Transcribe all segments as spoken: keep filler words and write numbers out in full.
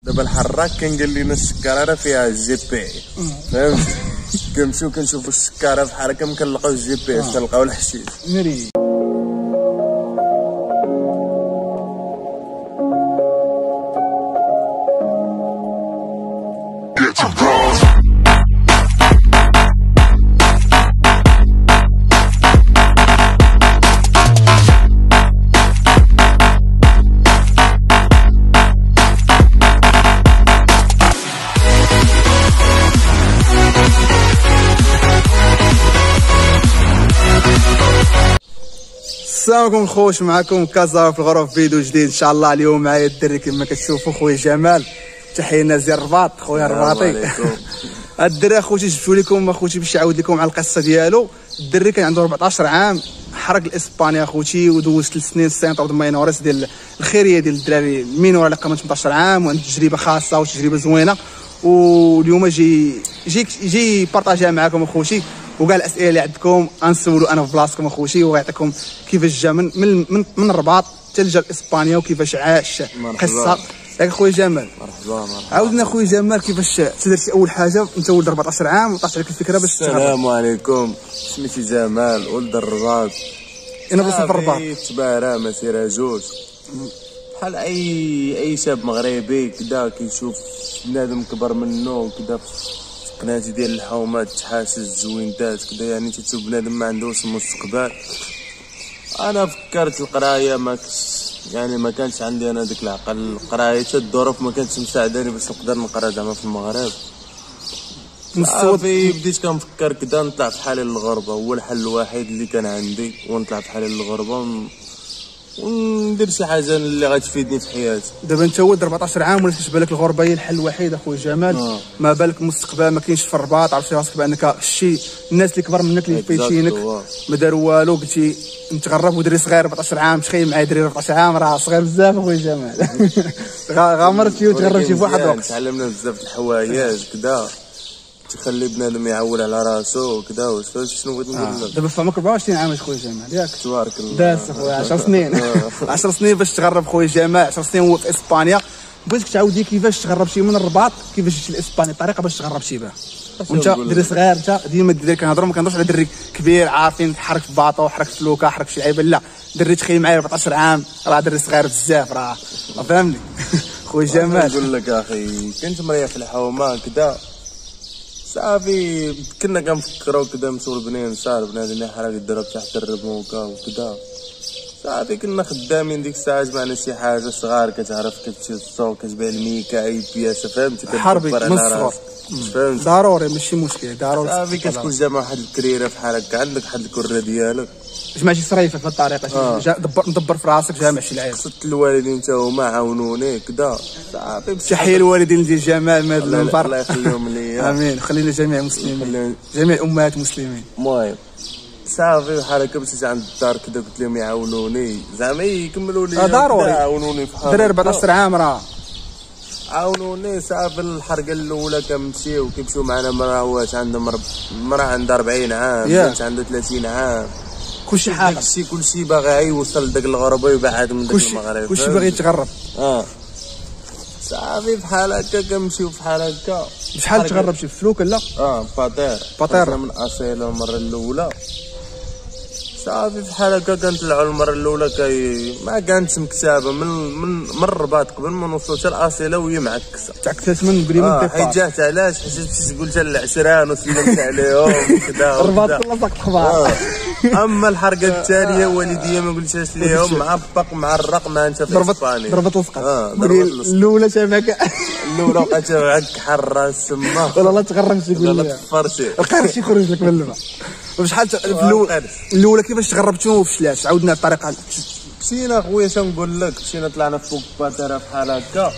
دابا الحراك كان قال لنا السكاره فيها الجي بي فهمت. كنمشيو كنشوفوا السكاره بحال هكا ما كنلقاو الجي بي اس كنلقاو الحشيش. ناري السلام عليكم خوش، معكم كازا في الغرف فيديو جديد ان شاء الله. اليوم معايا الدري كما كتشوفوا خويا جمال، تحيه لنا زير الرباط خويا الرباطي. هاد الدري اخوتي جبتو لكم اخوتي باش يعاود لكم على القصه ديالو. الدري كان عنده أربعطاش عام، حرق لاسبانيا اخوتي ودوز ثلاث سنين سينطور ماينوريس ديال الخيريه ديال الدراري المينور اللي قام ثمنطاش عام، وعنده تجربه خاصه وتجربه زوينه. واليوم جي جي جي بارطاجيها معكم اخوتي، وكاع الاسئله اللي عندكم غنسولو انا في بلاصتكم اخوتي، وغيعطيكم كيفاش جا من من من الرباط حتى جا لاسبانيا وكيفاش عاش قصه. ياك خويا جمال؟ مرحبا مرحبا. عاودنا خويا جمال كيفاش درتي اول حاجه؟ انت ولد أربعطاش عام وطاحت عليك الفكره باش تهرب. السلام عليكم، سميتي جمال ولد الرباط. انا بلاصه في الرباط تبارا مسيره جوج بحال اي اي شاب مغربي كدا كيشوف بنادم كبر منه كدا في قناتي ديال الحومات تحاسس زوينتات كدا، يعني تشوف بنادم ما عندوش مستقبل. انا فكرت القرايه ما يعني ما كانش عندي انا ديك العقل. القرايه حتى الظروف ما كانتش مساعداني باش نقدر نقرا زعما في المغرب. صافي بديت كنفكر كدا نطلع بحالي للغربه، هو الحل الوحيد اللي كان عندي، ونطلع بحالي للغربه وندير شي حاجه اللي غتفيدني في حياتي. دابا انت ولد أربعطاش عام ولا كتبان لك الغربه هي الحل الوحيد اخويا جمال؟ آه. ما بالك مستقبل ما كاينش في الرباط، عرفتي راسك بانك شتي الناس اللي كبر منك اللي فايتينك ما داروا والو، قلتي نتغرب ودري صغير أربعطاش عام. تخيل معايا دري أربعطاش عام راه صغير بزاف اخويا جمال. غامرتي وتغربتي في واحد الوقت. تعلمنا بزاف د الحوايج كدا تخلي بنادم يعول على راسو كدا. واش فهمت شنو بغيت نقول لك؟ دابا فهمك أربعة وعشرين عام خويا جمال ياك؟ تبارك الله. داز خويا عشر سنين. عشر سنين باش تغرب خويا جمال، عشر سنين هو في اسبانيا. بغيتك تعاودي كيفاش تغربتي من الرباط، كيفاش جيتي لاسبانيا، الطريقه باش تغربتي بها. وانت دري صغير، انت ديما الدراري كنهضروا ما كنهضروش على دري كبير عارفين تحرك في باطو حرك في لوكا حرك في شي لعيبه، لا دري تخيل معايا أربعطاش عام راه دري صغير بزاف راه فهمني. خويا جمال نقول لك اخي كنت مريح في الحومه كدا، صافي كنا كنفكروا كدا نمشيو لبنين صار بنادم يحرق يضرب تحت الرموكه وكدا. صافي كنا خدامين ديك الساعات معنا شي حاجه صغار كتعرف كتمشي للسوق كتبيع الميكا اي بياسه فهمتي حربي من الصغر فهمت ضروري ماشي مشكل ضروري. صافي كتكون جامع واحد الكريره بحال هكا، عندك واحد الكره ديالك جمع شي صريفه في الطريقه آه. دبر ندبر في راسك جامع شي لعيب. قصدت الوالدين تا هما عاونوني كدا. صافي تحيه الوالدين ديال جمال من هذا المنبر الله يخليهم ليا. امين. خلينا جميع المسلمين جميع امهات المسلمين. المهم صافي بحال هكا مشيت عند الدار كدا قلت لهم يعاونوني زعما يكملوا لي ضروري يعاونوني في حاجه. دري أربعطاش عام راه عاونوني. صافي الحرقه الاولى كنمشيو كيمشيو معنا مراوات عندهم مرا عندها أربعين عام، بنت عندها ثلاثين عام، كلشي حاجه كلشي كلشي باغي يوصل لذاك الغربه ويبعد من داك المغرب، كلشي باغي يتغرب. اه صافي بحال هكا كنمشيو بحال هكا. شحال تغربتي في فلوك لا؟ اه باطير باطير من اصيله المره الاولى. صافي بحال هكا كنطلعوا المره الاولى كي ما كانتش مكتابه من من من الرباط قبل ما نوصلوا حتى الاصيله وهي معكسه تعكست من قريب من الديبار. حيت جات علاش حيت مشيت قلت للعشران وسلمت عليهم كذا الرباط كله ساق الخبار. اما الحرقه الثانيه والديا ما قلتهاش ليهم معبق معرق ما انت في اسبانيا ضربت لصقت. اه الاولى شافك الاولى بقات معك حره السما والله لا تغرمتي قول لي تفرشي القرش يخرج لك من الماء. وشحال في الاولى الاولى كيفاش تغربتوا وفشلاش؟ عاودنا الطريقه. مشينا خويا شنقول لك، مشينا طلعنا فوق باتيرا بحال هكا.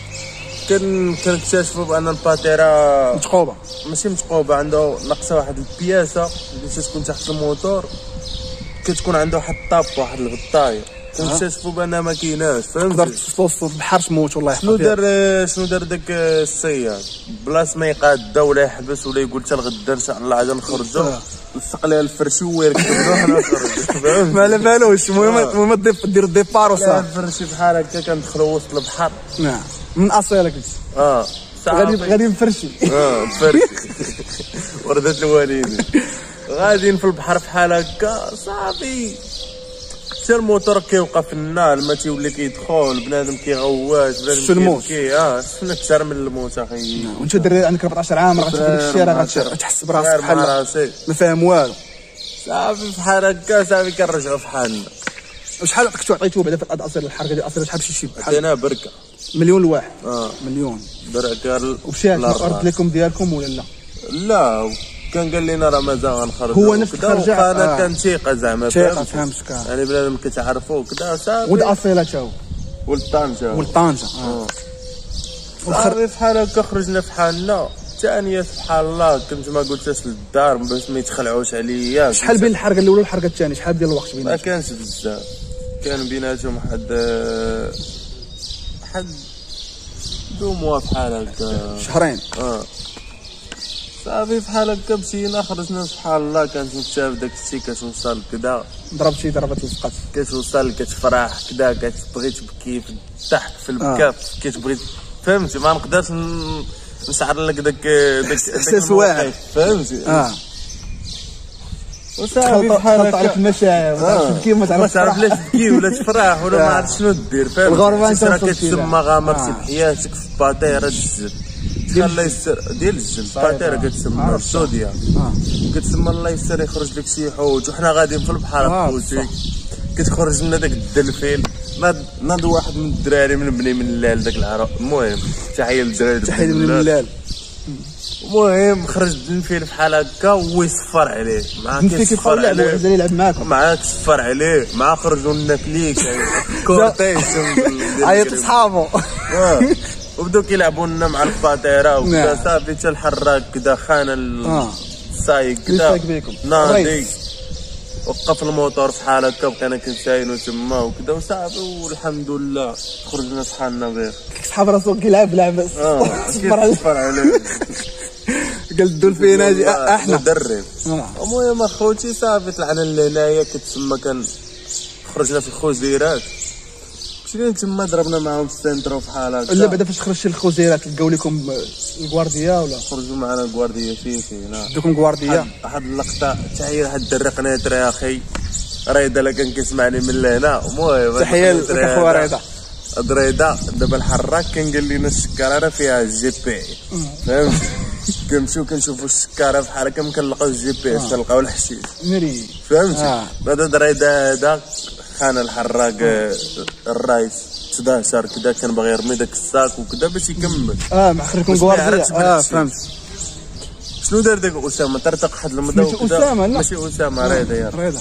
كن كنكتشفوا بان الباتيرا متقوبه ماشي متقوبه، عنده ناقصه واحد البياسه اللي تكون تحت الموتور، كتكون عنده واحد الطاب واحد الغطايه. كنكتشفوا بان ما كايناش، تقدر فهمتي. في وسط البحر تموت والله شنو يحفظ دار شنو دار داك الصياد بلاص ما يقاد ولا يحبس ولا يقول حتى الغدا ان شاء الله عاد نخرجوا، لصق لها الفرشي ويركبوا حنا نخرجوا ما على بالوش. المهم المهم ديروا الديبار وصافي. الفرشي بحال هكا كندخلوا وسط البحر. نعم من اصيلك اه غادي غادي نفرشي. اه فرشي وردات الوالدين غاديين في البحر بحال هكا صافي، حتى الموتور كيوقف لنا، الماء تيولي كيدخل، بنادم كيغواش، بنادم كيبكي. اه شفنا اكثر من الموت اخي. وانت الدري عندك أربعطاش عام راه غتشوف داك الشيء راه غتحس براسك بحال ما فاهم والو. صافي بحال هكا صافي كنرجعوا في حالنا. وشحال عطيتو عطيتو بعدا في الاصيل الحركه ديال الاصيل شحال شي بحال عطينا بركه مليون لواحد. اه مليون بركه. ومشات الارض لكم ديالكم ولا لا؟ لا كان قال لنا راه مازال غنخرجوا. هو نفس خرجه. انا آه. كان ثقه زعما ثقه فهمتك. يعني بنادم كتعرفوا كذا صافي. ولد اصيله تا هو ولد طنجه ولد طنجه. اه صافي بحال هكا خرجنا في حالنا. ثانيه سبحان الله كنت ما قلتش للدار باش ما يتخلعوش عليا. شحال بين الحركه الاولى والحركه الثانيه شحال ديال الوقت بيناتهم؟ ما كانش بزاف، كان بيناتهم واحد واحد دو موا بحال هكا شهرين. اه صافي بحال هكا مشينا خرجنا سبحان الله. كانت شاف داك الشيء كتوصل كدا ضرب شي ضربه وسقط، كتوصل كتفرح كدا كتبغي تبكي في الضحك في البكاء. آه. كتبغي فهمتي ما نقدرش نشعر لك داك داك احساس واعر فهمتي. اه وصافي بحال هكا عليك المشاعر ما تبكي وما تعرفش تعرف لا تبكي ولا تفرح ولا ما عرفت شنو دير. فهمتي الغربه انت راه كتسمى غامرتي بحياتك في باتيره الزل الله يسر ديال الزل. باتيره كتسمى السوديا كتسمى الله يسر يخرج لك شي حوت وحنا غاديين في البحر خوتي كتخرج لنا داك الدلفين. ناض واحد من الدراري من بني من اللال داك العرب. المهم تحيه للدراري تحيه من اللال. المهم خرج الدلفين بحال هكا ويصفر عليه معاك كيصفر عليه وعزل يلعب معاك معاك صفر عليه مع خرجوا لنا كليك كورتيس عيط لصحابو وبداو كيلعبوا لنا مع الباتيره وكذا. صافي حتى الحراك كذا خان السايق كذا ناضي وقف الموتور بحال هكا بقينا كنساينو تما وكذا وصافي والحمد لله خرجنا صحالنا بخير. صحاب راسو كيلعب لعبه صفر عليه قال الدولفين اجي احنا مدرب. المهم اخوتي صافي طلعنا لهنايا كتسمى كان خرجنا في الخزيرات مشينا تما ضربنا معاهم السنتر وفحال هكا. لا بعدا فاش خرجتي للخزيرات لقاو لكم الكوارديا ولا خرجوا معنا الكوارديا فيفي؟ لا دوكم كوارديا. واحد اللقطه تحيه لواحد الدري قنيطره يا اخي ريده لا كان كيسمعني من لهنا. المهم تحيه لاخويا ريده دريده دابا الحراك كان قال لنا السكاره راه فيها الجي بي فهمت. كنمشيو كنشوفوا السكاره بحال هكا ما كنلقاو الجي بي اس كنلقاو الحشيش ناري فهمتي. بعدا دريده هذا خان الحراق الرايس تداشر كذا كان باغي يرمي داك الساك وكذا باش يكمل. اه مع خرجكم كوارديا. اه فهمت. شنو دار داك اسامه طرطق واحد المضى وكذا ماشي اسامه ريده يا ريده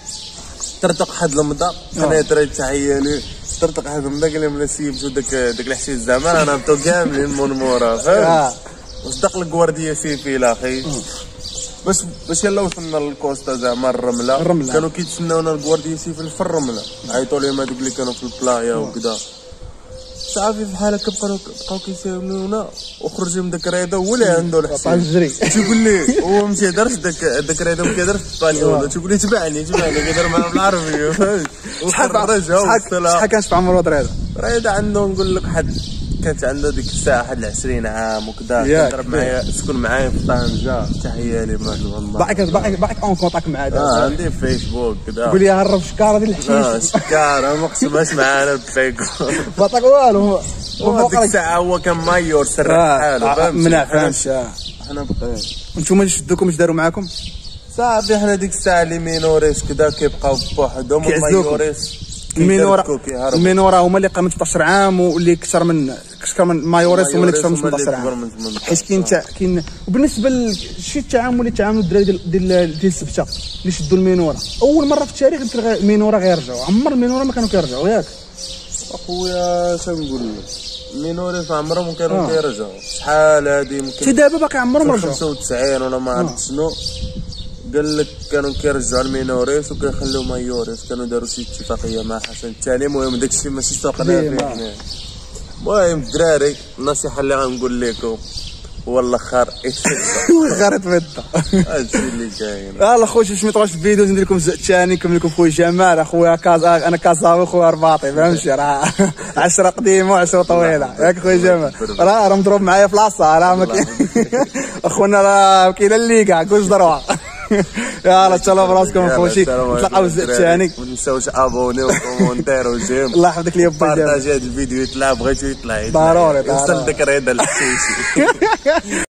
طرطق واحد المضى قنيطره تحيه ليه طرطق واحد المضى قال لهم لا سيبتو داك داك الحشيش زعما انا نبطو كاملين من مورا فهمت. وصدق الكوارديا سيفي لا اخي باش باش يلا وصلنا للكوستا زعما الرمله, الرملة. كانوا كيتسناونا الكوارديا سيفي في الرمله عيطوا لهم هذوك اللي كانوا في البلايا وكذا. صافي بحال هكا بقاو بقاو كيساولونا وخرج من داك الرياضه هو اللي عنده الحسين تيقول لي هو ما تيهضرش داك داك الرياضه ما كيهضرش بالاسبانيول تيقول لي تبعني تبعني كيهضر معنا بالعربيه فهمت. شحال شحال كانت في عمر رياضه رياضه عنده نقول لك واحد كانت عنده ديك الساعه واحد عشرين عام وكذا كيضرب معايا سكن معايا في طنجه تحيه لي ما والله باقي باقي باقي اون كونتاك معاه اه عندي في فيسبوك كذا قول لي هرب شكاره ديال الحشيش اه شكاره ما قسماش معانا بفيكو ما عطاك والو ديك الساعه هو كان مايور سرح حاله فهمت ما فهمتش. حنا بقينا انتوما شدوكم اش داروا معاكم صافي حنا ديك الساعه لي مينوريس كذا كيبقاو بوحدهم والمايوريس المينورا المينورا هما اللي قاموا ثمنطاش عام واللي اكثر من اكثر من مايوريس هما اللي كثر من ثمنطاش عام حيت كاين كاين. وبالنسبه لشي التعامل اللي تعاملوا الدراري ديال ديال ديال السبته اللي شدوا المينورا اول مره في التاريخ يمكن المينورا غيرجعوا عمر المينورا ما كانوا كيرجعوا ياك اخويا شنو نقول لك المينوريس عمرهم كانوا كيرجعوا شحال هادي يمكن حتى دابا باقي عمرهم رجعوا خمسة وتسعين ولا ما عرفت شنو قال لك كانوا كيرجعوا المينوريس وكيخليو مايوريس، كانوا داروا شي اتفاقيه مع حسن الثاني. المهم داكشي ماشي سوقنا فيه حنا. المهم الدراري النصيحه اللي غنقول لكم هو الاخر الاخر يتمدى. هادشي اللي كاين. يلاه خويا باش ما يطولش الفيديو ندير لكم الجزء الثاني نكمل لكم خويا جمال اخويا كازا، انا كازاوي خويا رباطي فهمتي، راه عشرة قديمه وعشرة طويله ياك خويا جمال، راه راه مضروب معايا في لاصه، راه ما كاين اخونا راه كاينه اللي كاع كلش ضروع. يلا تهلاو براسكم خوتي، نتلاقاو الجزء الثاني. ما تنساوش ابوني وكومونتير وجيم. الله يحفظك ليا با بارطاجي هذا الفيديو يطلع، بغيتو يطلع ضروري ضروري وصل داك الرضا الحسيسي.